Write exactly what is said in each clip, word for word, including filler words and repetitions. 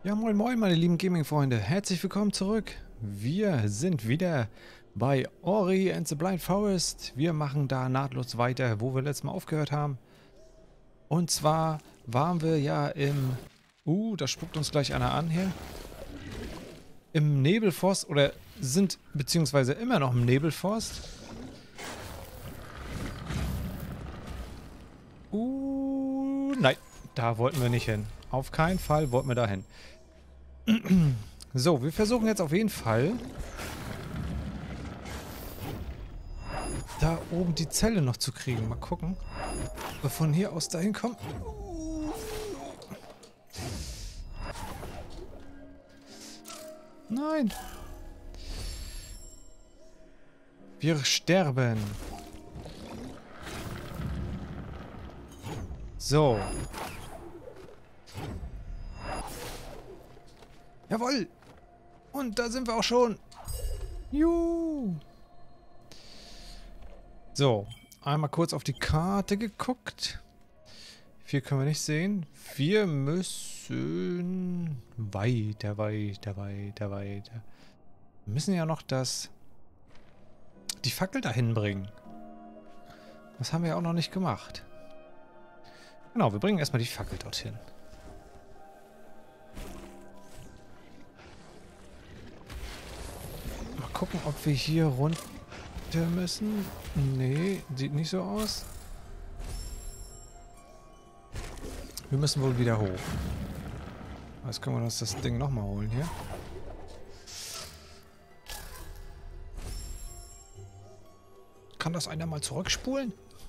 Ja, moin moin, meine lieben Gaming-Freunde. Herzlich willkommen zurück. Wir sind wieder bei Ori and the Blind Forest. Wir machen da nahtlos weiter, wo wir letztes Mal aufgehört haben. Und zwar waren wir ja im... Uh, da spuckt uns gleich einer an hier. Im Nebelforst, oder sind beziehungsweise immer noch im Nebelforst. Uh, nein, da wollten wir nicht hin. Auf keinen Fall wollten wir da hin. So, wir versuchen jetzt auf jeden Fall da oben die Zelle noch zu kriegen. Mal gucken, ob wir von hier aus dahin kommen. Nein. Wir sterben. So. Jawohl. Und da sind wir auch schon. Juhu. So. Einmal kurz auf die Karte geguckt. Viel können wir nicht sehen. Wir müssen weiter, weiter, weiter, weiter. Wir müssen ja noch das... die Fackel dahin bringen. Das haben wir ja auch noch nicht gemacht. Genau, wir bringen erstmal die Fackel dorthin. Mal gucken, ob wir hier runter müssen. Nee, sieht nicht so aus. Wir müssen wohl wieder hoch. Jetzt können wir uns das Ding nochmal holen hier. Kann das einer mal zurückspulen?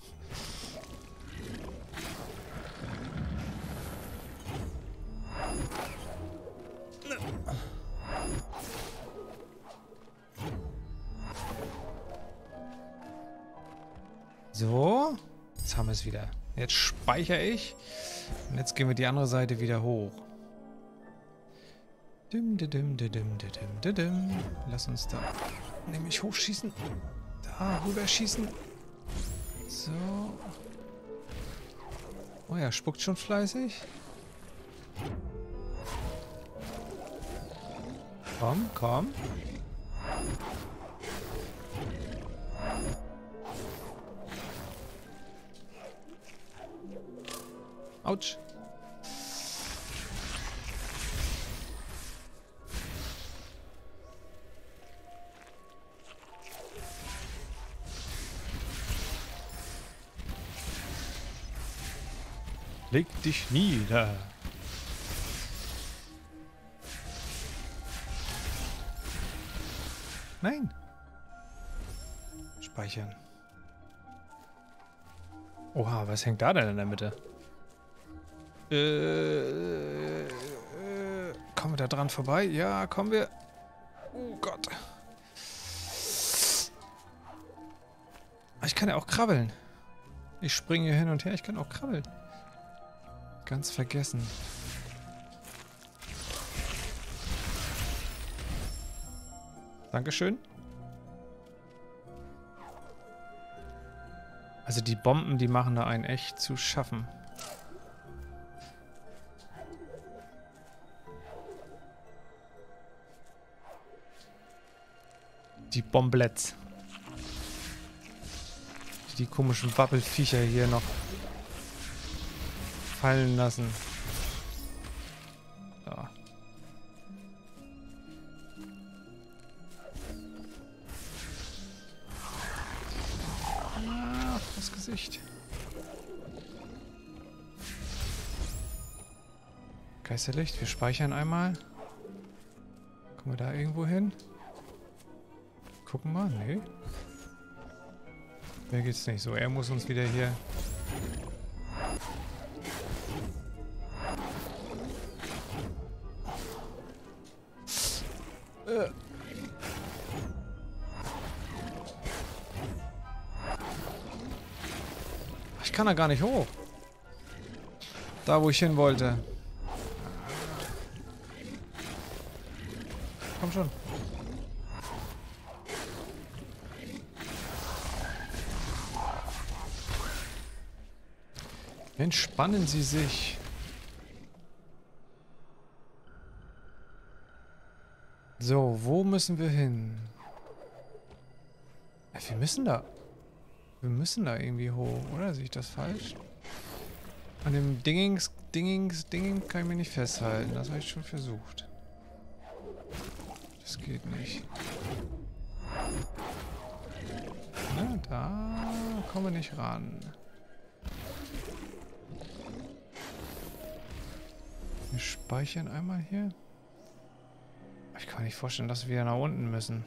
So, jetzt haben wir es wieder. Jetzt speichere ich. Und jetzt gehen wir die andere Seite wieder hoch. Dim, dim, dim, dim, dim, dim. Lass uns da nämlich hochschießen. Da rüber schießen. So. Oh ja, spuckt schon fleißig. Komm, komm. Autsch. Leg dich nieder. Nein. Speichern. Oha, was hängt da denn in der Mitte? Äh, äh, kommen wir da dran vorbei? Ja, kommen wir. Oh Gott. Ich kann ja auch krabbeln. Ich springe hier hin und her, ich kann auch krabbeln. Ganz vergessen. Dankeschön. Also die Bomben, die machen da einen echt zu schaffen. Die Bomblets. Die, die komischen Wappelviecher hier noch fallen lassen. So. Ah, das Gesicht. Geisterlicht, wir speichern einmal. Kommen wir da irgendwo hin? Gucken wir, nee. Mehr geht's nicht so. Er muss uns wieder hier... Äh. Ich kann da gar nicht hoch. Da, wo ich hin wollte. Komm schon. Entspannen Sie sich. So, wo müssen wir hin? Ja, wir müssen da... Wir müssen da irgendwie hoch, oder? Sehe ich das falsch? An dem Dingings, Dingings, Dinging kann ich mich nicht festhalten. Das habe ich schon versucht. Das geht nicht. Na, da kommen wir nicht ran. Wir speichern einmal hier. Ich kann mir nicht vorstellen, dass wir nach unten müssen.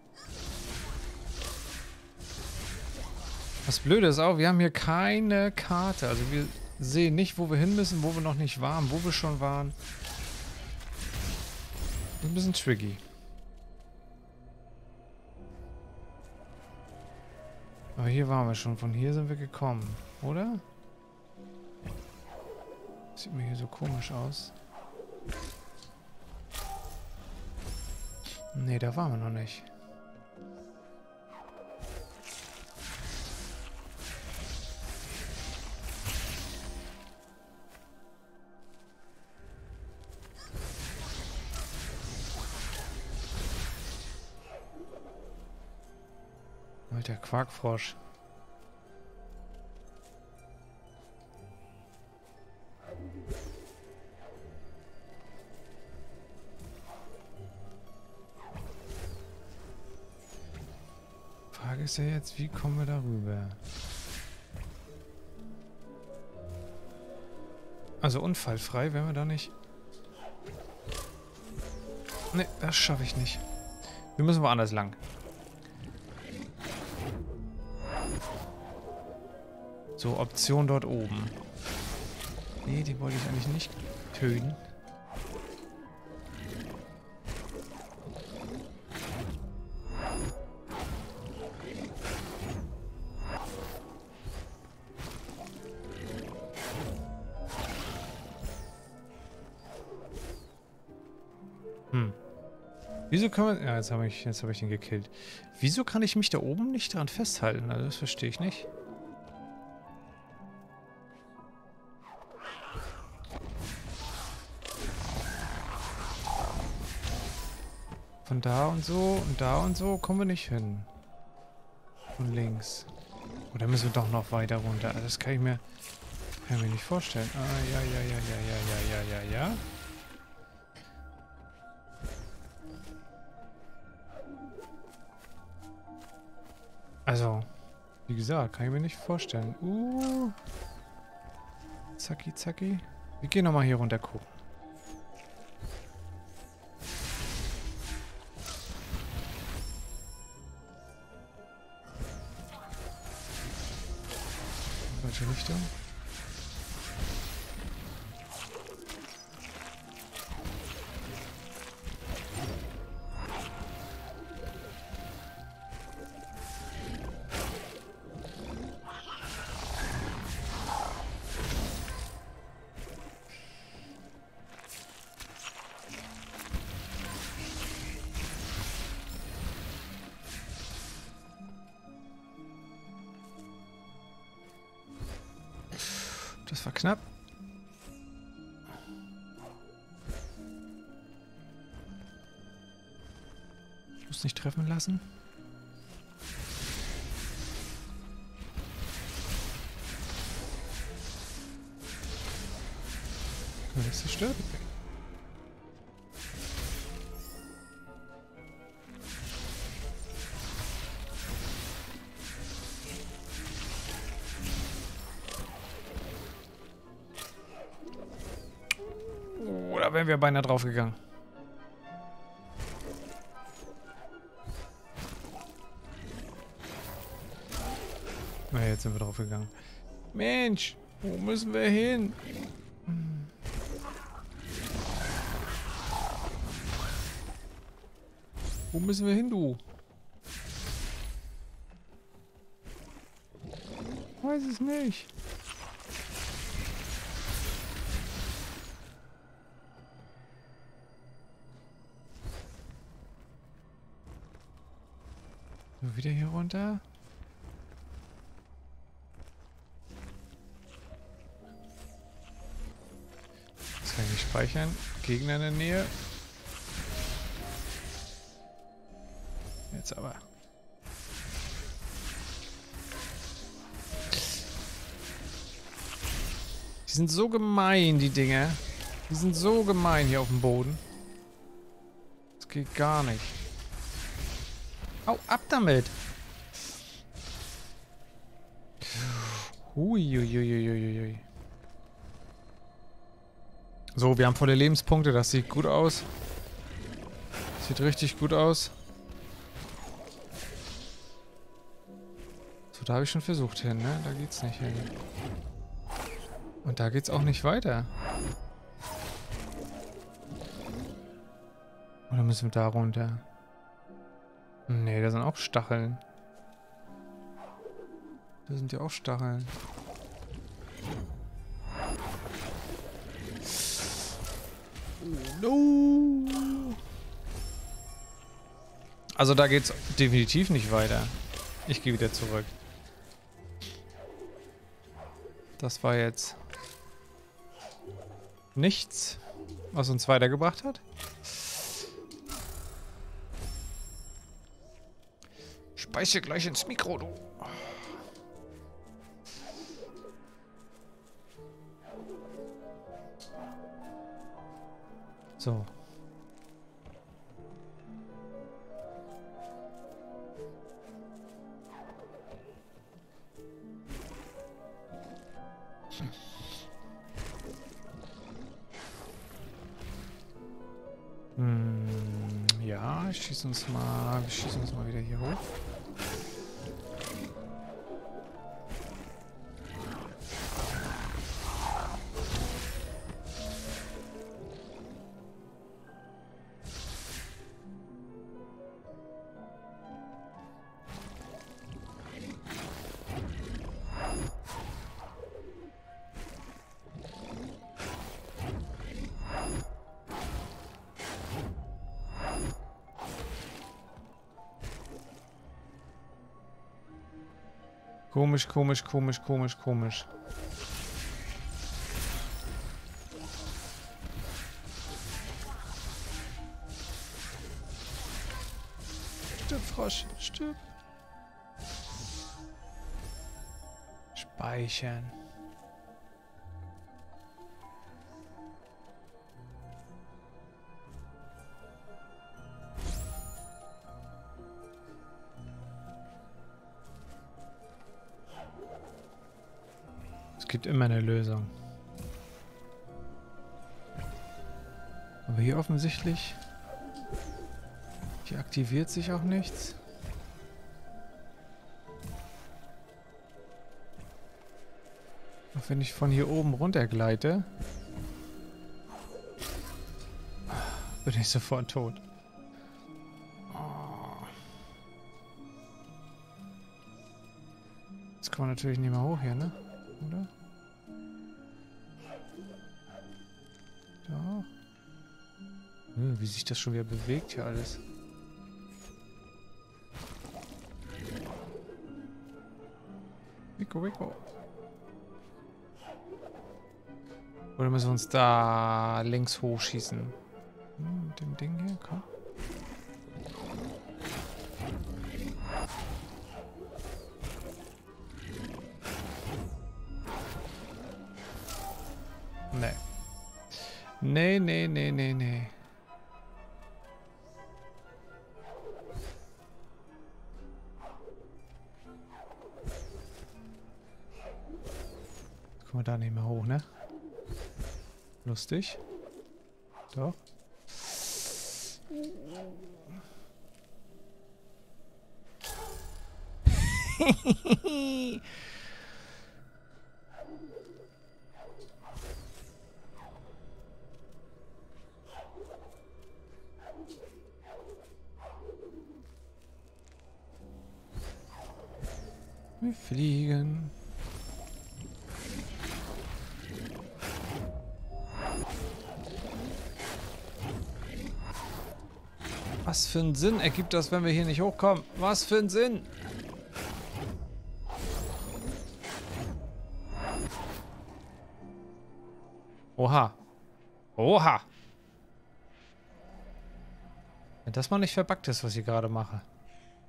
Das Blöde ist auch, wir haben hier keine Karte. Also wir sehen nicht, wo wir hin müssen, wo wir noch nicht waren, wo wir schon waren. Das ist ein bisschen tricky. Aber hier waren wir schon. Von hier sind wir gekommen, oder? Sieht mir hier so komisch aus. Nee, da waren wir noch nicht. Alter Quarkfrosch. Frage ist ja jetzt, wie kommen wir darüber? Also unfallfrei, wenn wir da nicht... Ne, das schaffe ich nicht. Wir müssen woanders lang. So, Option dort oben. Nee, die wollte ich eigentlich nicht töten. Hm. Wieso kann man... Ja, jetzt habe ich, jetzt habe ich ihn gekillt. Wieso kann ich mich da oben nicht dran festhalten? Also das verstehe ich nicht. Von da und so und da und so kommen wir nicht hin. Von links. Oder müssen wir doch noch weiter runter? Das kann ich mir, kann ich mir nicht vorstellen. Ah, ja, ja, ja, ja, ja, ja, ja, ja, ja. Also, wie gesagt, kann ich mir nicht vorstellen. Uh. Zacki, zacki. Wir gehen nochmal hier runter gucken. Falsche Richtung. Das war knapp. Ich muss nicht treffen lassen. Können wir das zerstören? Da wären wir beinahe draufgegangen. Na, jetzt sind wir draufgegangen. Mensch, wo müssen wir hin? Hm. Wo müssen wir hin, du? Weiß es nicht. Wieder hier runter. Das kann ich nicht speichern. Gegner in der Nähe. jetzt aber. Die sind so gemein, die Dinger. Die sind so gemein hier auf dem Boden. Das geht gar nicht. Au, ab damit! Huiuiuiuiui. So, wir haben volle Lebenspunkte. Das sieht gut aus. Sieht richtig gut aus. So, da habe ich schon versucht hin, ne? Da geht's nicht hin. Und da geht's auch nicht weiter. Oder müssen wir da runter? Nee, da sind auch Stacheln. Da sind ja auch Stacheln. No. Also da geht's definitiv nicht weiter. Ich gehe wieder zurück. Das war jetzt nichts, was uns weitergebracht hat. Speichere gleich ins Mikro, du. So. Hm, ja, ich schieße uns mal, wir schießen uns mal wieder hier hoch. Komisch, komisch, komisch, komisch, komisch. Stirb, Frosch, stirb. Speichern. Es gibt immer eine Lösung. Aber hier offensichtlich... Hier aktiviert sich auch nichts. Auch wenn ich von hier oben runter gleite, bin ich sofort tot. Jetzt kommen wir natürlich nicht mehr hoch hier, ne? Oder? Doch. Hm, wie sich das schon wieder bewegt hier alles. Rico, Rico. Oder müssen wir uns da links hochschießen? Hm, mit dem Ding hier, komm. Nee. Nee, nee, nee, nee, nee. Kommen wir da nicht mehr hoch, ne? Lustig. Doch. Wir fliegen. Was für einen Sinn ergibt das, wenn wir hier nicht hochkommen? Was für einen Sinn? Oha. Oha. Wenn das mal nicht verbuggt ist, was ich gerade mache.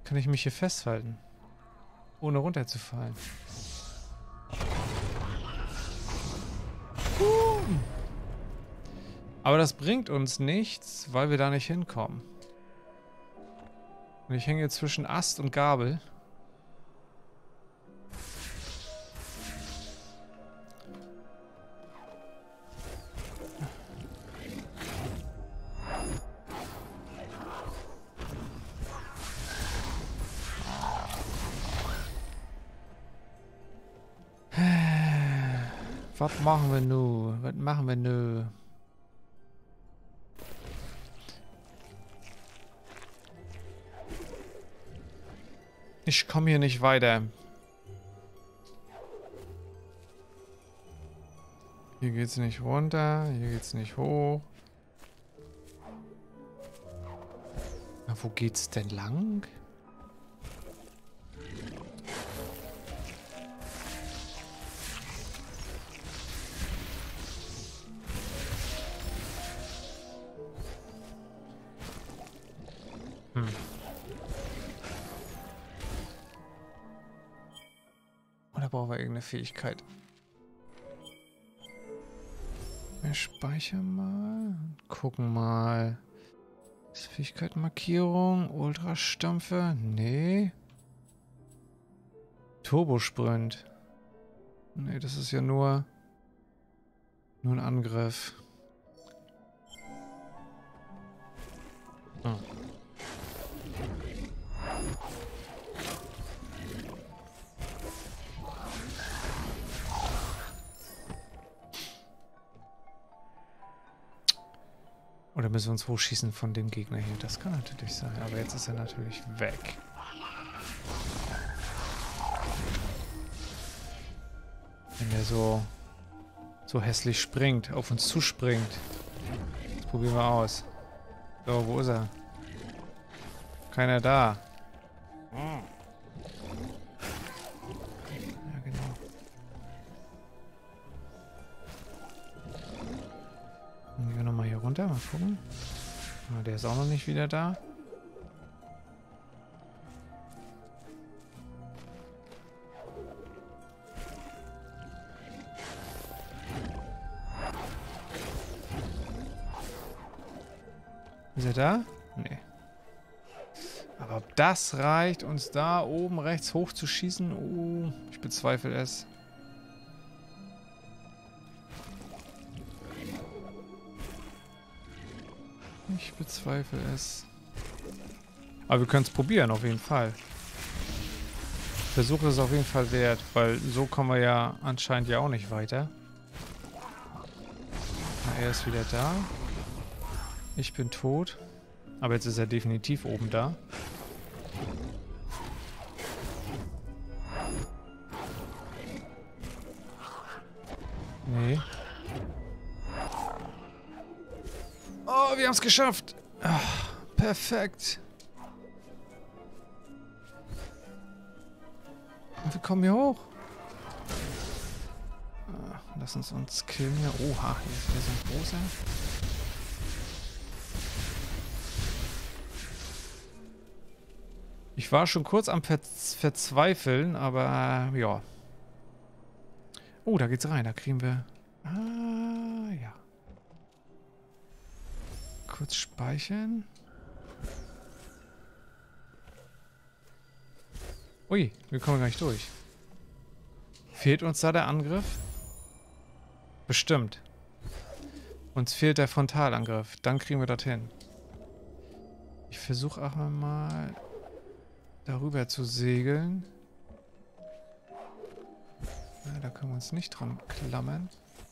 Kann ich mich hier festhalten, ohne runterzufallen. Uh. Aber das bringt uns nichts, weil wir da nicht hinkommen. Und ich hänge jetzt zwischen Ast und Gabel. Was machen wir nun? Was machen wir nun? Ich komme hier nicht weiter. Hier geht's nicht runter, hier geht's nicht hoch. Na, wo geht's denn lang? Hm. Oder brauchen wir irgendeine Fähigkeit? Wir speichern mal. Gucken mal. Ist Fähigkeit Markierung? Ultrastampfer? Nee. Turbosprint. Nee, das ist ja nur... Nur ein Angriff. Hm. Oder müssen wir uns hochschießen von dem Gegner hier? Das kann natürlich sein. Aber jetzt ist er natürlich weg. Wenn der so, so hässlich springt, auf uns zuspringt. Das probieren wir aus. So, wo ist er? Keiner da. Ja, genau. Dann gehen wir nochmal hier runter, mal gucken. Ah, der ist auch noch nicht wieder da. Ist er da? Nee. Aber ob das reicht, uns da oben rechts hochzuschießen? Uh, ich bezweifle es. Ich bezweifle es. Aber wir können es probieren, auf jeden Fall. Versuch ist auf jeden Fall wert, weil so kommen wir ja anscheinend ja auch nicht weiter. Na, er ist wieder da. Ich bin tot. Aber jetzt ist er definitiv oben da. Nee. Oh, wir haben es geschafft. Ach, perfekt. Und wir kommen hier hoch. Ah, lass uns uns killen hier. Oha, hier ist wieder so ein großer. Ich war schon kurz am Ver Verzweifeln, aber äh, ja. Oh, da geht's rein. Da kriegen wir... Ah, ja. Kurz speichern. Ui, wir kommen gar nicht durch. Fehlt uns da der Angriff? Bestimmt. Uns fehlt der Frontalangriff. Dann kriegen wir dorthin. Ich versuche auch mal darüber zu segeln. Ja, da können wir uns nicht dran klammern.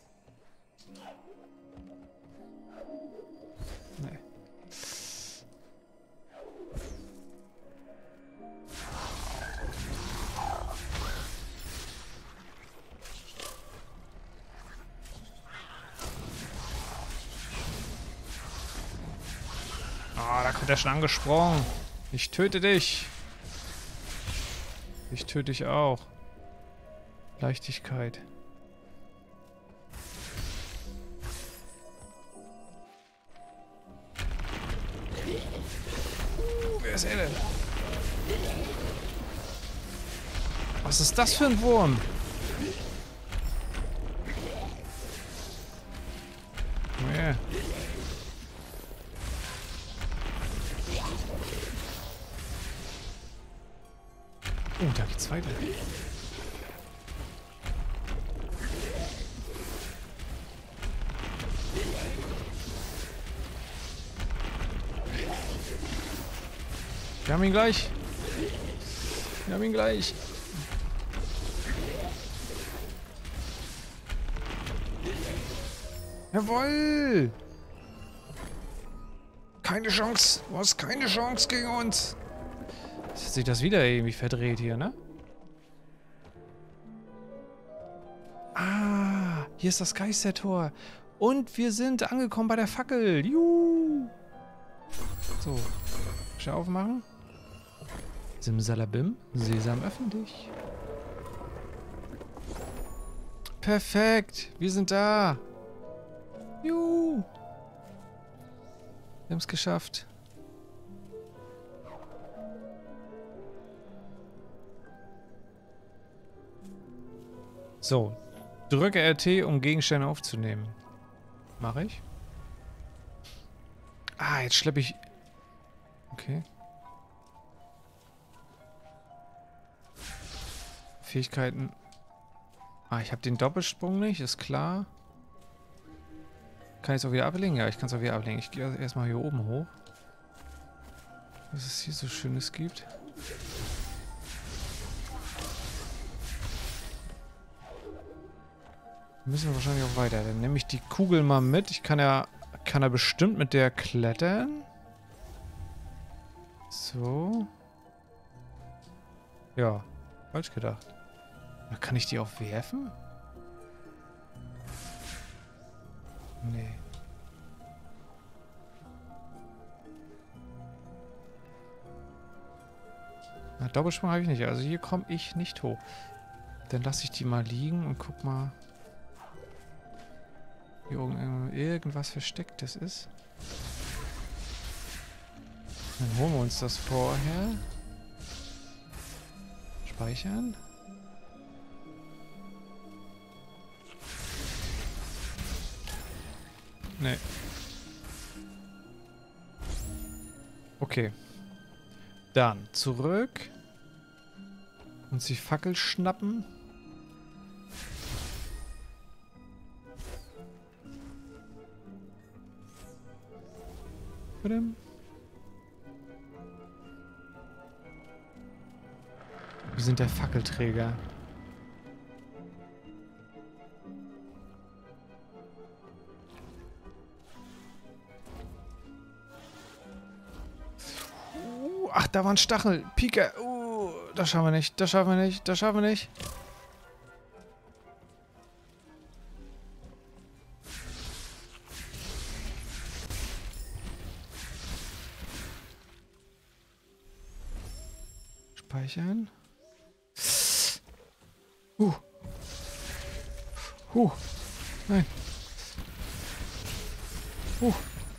Nee. Ah, da kommt er schon angesprungen. Ich töte dich. Ich töte dich auch. Leichtigkeit. Uh, wer ist er denn? Was ist das für ein Wurm? Yeah. Oh, da geht's weiter. Wir haben ihn gleich. Wir haben ihn gleich. Jawohl! Keine Chance. Du hast keine Chance gegen uns. Jetzt hat sich das wieder irgendwie verdreht hier, ne? Ah, hier ist das Geistertor. Und wir sind angekommen bei der Fackel. Juhu! So. Schau aufmachen. Simsalabim. Sesam, öffne dich. Perfekt. Wir sind da. Juhu. Wir haben es geschafft. So. Drücke R T, um Gegenstände aufzunehmen. Mache ich. Ah, jetzt schleppe ich... Okay. Fähigkeiten. Ah, ich habe den Doppelsprung nicht, ist klar. Kann ich es auch wieder ablegen? Ja, ich kann es auch wieder ablegen. Ich gehe erstmal hier oben hoch. Was es hier so Schönes gibt. Müssen wir wahrscheinlich auch weiter. Dann nehme ich die Kugel mal mit. Ich kann ja, kann ja bestimmt mit der klettern. So. Ja, falsch gedacht. Oder kann ich die auch werfen? Nee. Na, Doppelsprung habe ich nicht. Also hier komme ich nicht hoch. Dann lasse ich die mal liegen und guck mal. Hier oben irgendwas Verstecktes ist. Dann holen wir uns das vorher. Speichern. Nee. Okay. Dann zurück. Uns die Fackel schnappen. Wir sind der Fackelträger. Uh, ach, da war ein Stachel. Pika. Uh, das schaffen wir nicht. Das schaffen wir nicht. Das schaffen wir nicht. Speichern. Huh. Huh. Nein. Huh.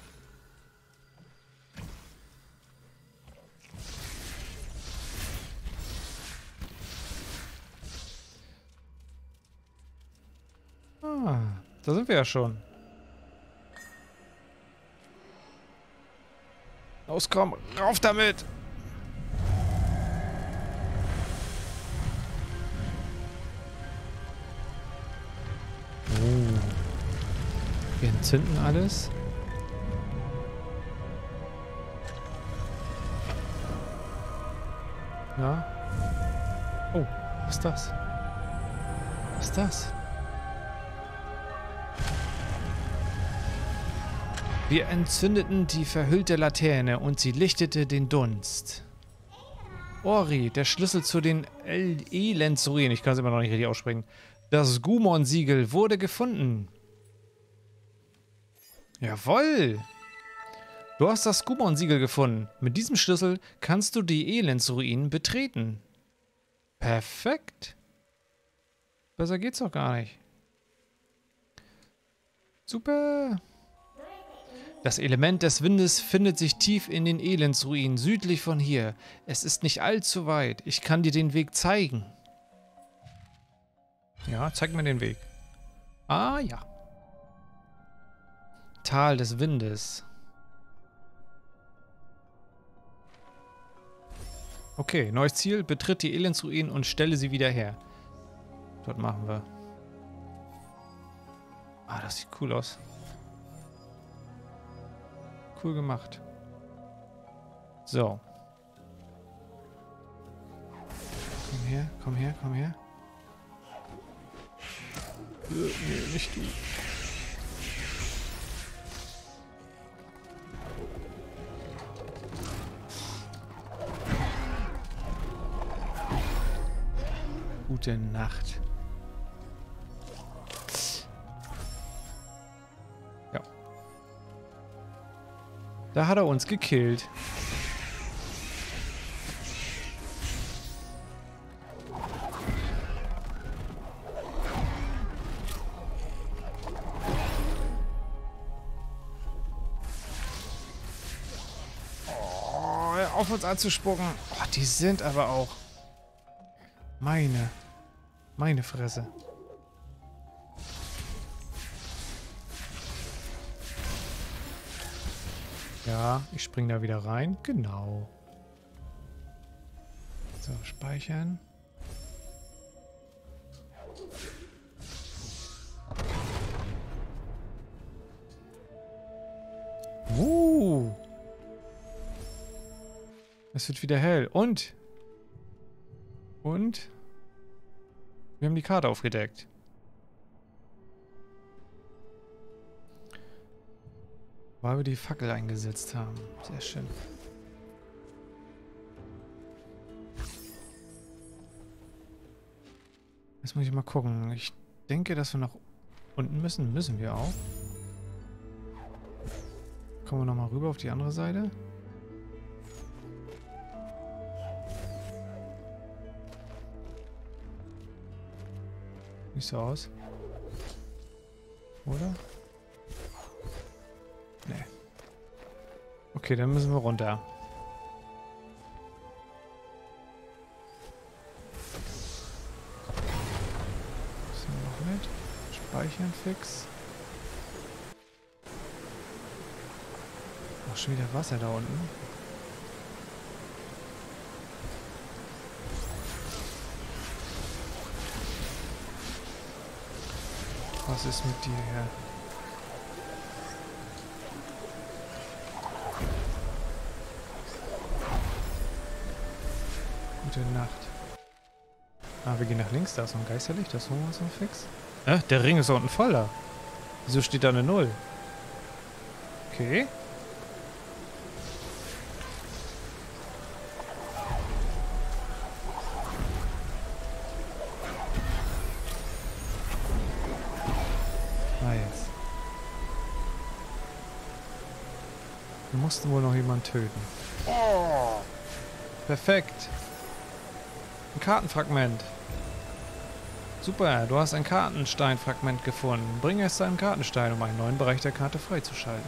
Ah, da sind wir ja schon. Los, komm, rauf damit! Oh. Wir entzünden alles. Ja. Oh, was ist das? Was ist das? Wir entzündeten die verhüllte Laterne und sie lichtete den Dunst. Ori, der Schlüssel zu den Elendsurin, ich kann es immer noch nicht richtig aussprechen. Das Gumon-Siegel wurde gefunden. Jawoll! Du hast das Gumon-Siegel gefunden. Mit diesem Schlüssel kannst du die Elendsruinen betreten. Perfekt. Besser geht's doch gar nicht. Super. Das Element des Windes findet sich tief in den Elendsruinen, südlich von hier. Es ist nicht allzu weit. Ich kann dir den Weg zeigen. Ja, zeig mir den Weg. Ah, ja. Tal des Windes. Okay, neues Ziel. Betritt die Elendsruinen und stelle sie wieder her. Dort machen wir. Ah, das sieht cool aus. Cool gemacht. So. Komm her, komm her, komm her. Äh, nee, nicht du. Gute Nacht. Ja. Da hat er uns gekillt. Oh, hör auf uns anzuspucken. Oh, die sind aber auch... Meine... Meine Fresse. Ja, ich spring da wieder rein. Genau. So, speichern. Uh. Es wird wieder hell. Und? Und? Wir haben die Karte aufgedeckt. Weil wir die Fackel eingesetzt haben. Sehr schön. Jetzt muss ich mal gucken. Ich denke, dass wir nach unten müssen. Müssen wir auch. Kommen wir nochmal rüber auf die andere Seite. Nicht so aus. Oder? Nee. Okay, dann müssen wir runter. Was haben wir noch mit? Speichern fix. Ach, schon wieder Wasser da unten. Was ist mit dir, Herr? Gute Nacht. Ah, wir gehen nach links. Da ist noch ein Geisterlicht. Das holen wir uns noch fix. Äh, der Ring ist da unten voller. Wieso steht da eine Null? Okay. Wir mussten wohl noch jemanden töten. Oh! Perfekt. Ein Kartenfragment. Super, du hast ein Kartensteinfragment gefunden. Bringe es zu einem Kartenstein, um einen neuen Bereich der Karte freizuschalten.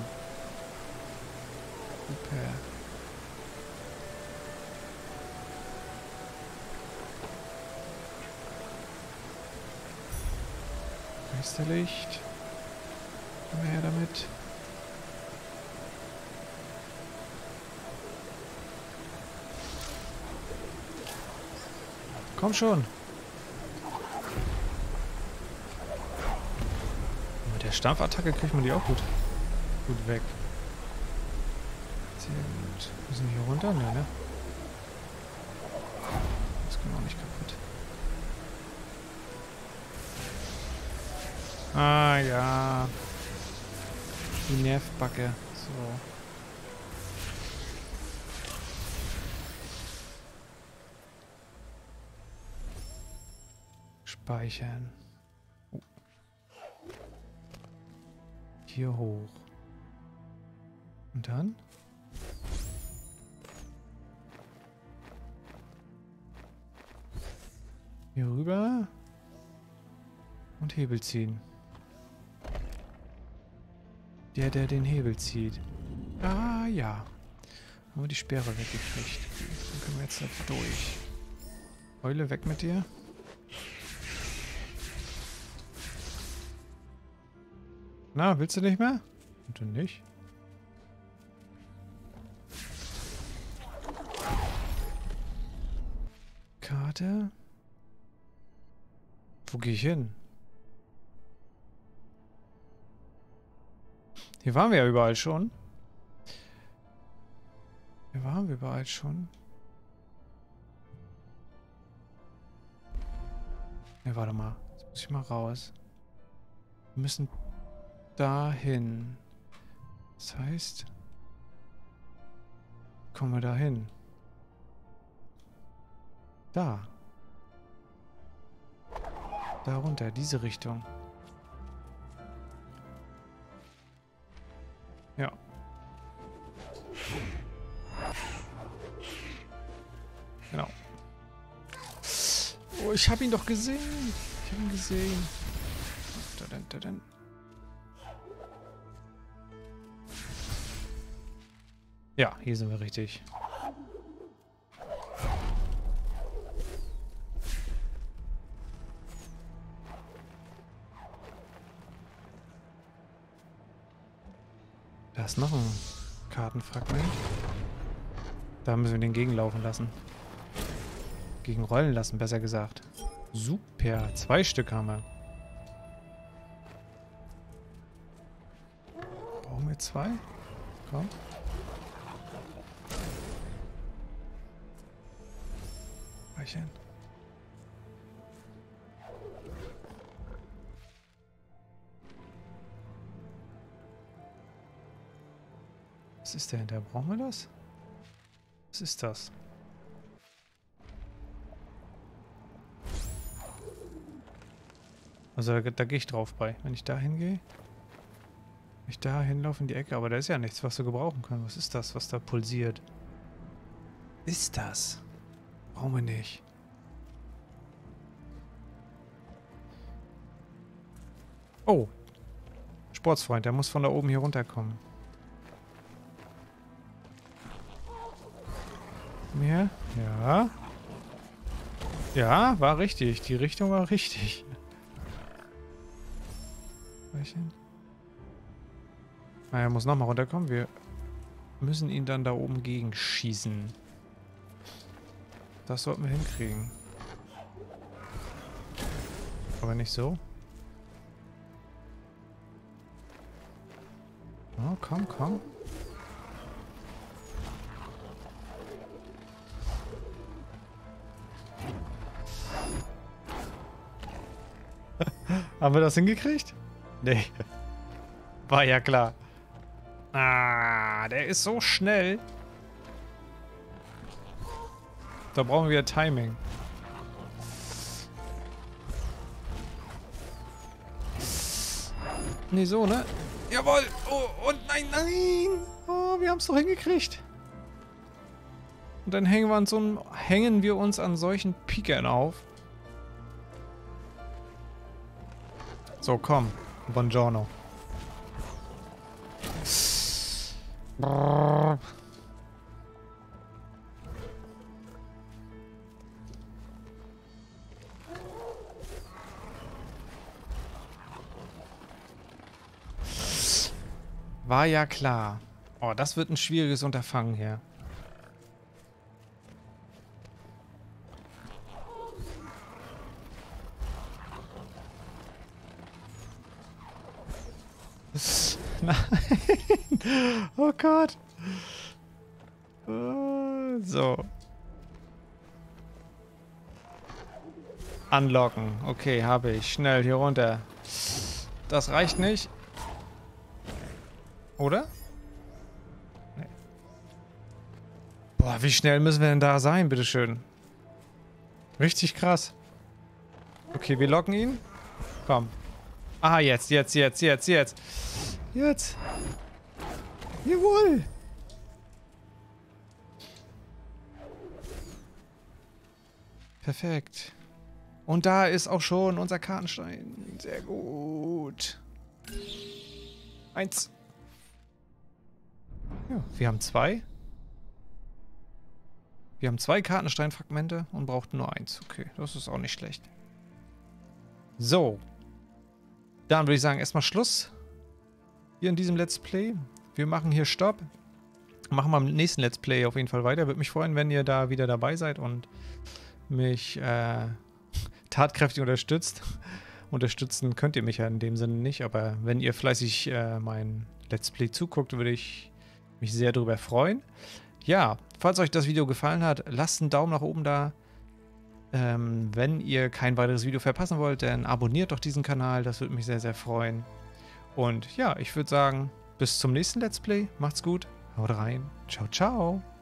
Super. Geisterlicht. Komm her damit. Komm schon. Mit der Stampfattacke kriegt man die auch gut, gut weg. Sehr gut. Müssen wir hier runter? Ne, ne? Das können wir auch nicht kaputt. Ah, ja. Die Nervbacke. So. Speichern. Oh. Hier hoch. Und dann? Hier rüber. Und Hebel ziehen. Der, der den Hebel zieht. Ah, ja. Haben wir die Sperre weggekriegt. Dann können wir jetzt da durch. Eule, weg mit dir. Na, willst du nicht mehr? Und du nicht? Karte. Wo gehe ich hin? Hier waren wir ja überall schon. Hier waren wir überall schon. Ne, warte mal. Jetzt muss ich mal raus. Wir müssen dahin. Das heißt, kommen wir da hin. Da. Da runter, diese Richtung. Ja. Genau. Oh, ich habe ihn doch gesehen. Ich habe ihn gesehen. Da, da, da, da. Ja, hier sind wir richtig. Da ist noch ein Kartenfragment. Da müssen wir den gegenlaufen lassen. Gegen rollen lassen, besser gesagt. Super. Zwei Stück haben wir. Brauchen wir zwei? Komm. Weichen. Was ist dahinter? Brauchen wir das? Was ist das? Also da, da gehe ich drauf bei. Wenn ich da hingehe. Wenn ich da hinlaufe in die Ecke. Aber da ist ja nichts, was du gebrauchen kannst. Was ist das, was da pulsiert? Ist das? Brauchen wir nicht. Oh. Sportsfreund, der muss von da oben hier runterkommen. Mehr? Ja. Ja, war richtig. Die Richtung war richtig. Ah, er muss nochmal runterkommen. Wir müssen ihn dann da oben gegen schießen. Das sollten wir hinkriegen. Aber nicht so. Oh, komm, komm. Haben wir das hingekriegt? Nee. War ja klar. Ah, der ist so schnell. Da brauchen wir Timing. Nee, so, ne? Jawohl! Oh, und nein, nein! Oh, wir haben es doch hingekriegt. Und dann hängen wir, an so einem, hängen wir uns an solchen Pikern auf. So, komm. Buongiorno. Brrr. War ja klar. Oh, das wird ein schwieriges Unterfangen hier. Nein. Oh Gott. So. Anlocken. Okay, habe ich. Schnell hier runter. Das reicht nicht. Oder? Nee. Boah, wie schnell müssen wir denn da sein, bitteschön? Richtig krass. Okay, wir locken ihn. Komm. Ah, jetzt, jetzt, jetzt, jetzt, jetzt. Jetzt. Jawohl. Perfekt. Und da ist auch schon unser Kartenstein. Sehr gut. Eins. Ja, wir haben zwei. Wir haben zwei Kartensteinfragmente und brauchten nur eins. Okay, das ist auch nicht schlecht. So. Dann würde ich sagen, erstmal Schluss. Hier in diesem Let's Play. Wir machen hier Stopp. Machen wir am nächsten Let's Play auf jeden Fall weiter. Würde mich freuen, wenn ihr da wieder dabei seid und mich äh, tatkräftig unterstützt. Unterstützen könnt ihr mich ja in dem Sinne nicht, aber wenn ihr fleißig äh, mein Let's Play zuguckt, würde ich mich sehr darüber freuen. Ja, falls euch das Video gefallen hat, lasst einen Daumen nach oben da. Ähm, wenn ihr kein weiteres Video verpassen wollt, dann abonniert doch diesen Kanal, das würde mich sehr, sehr freuen. Und ja, ich würde sagen, bis zum nächsten Let's Play. Macht's gut, haut rein, ciao, ciao.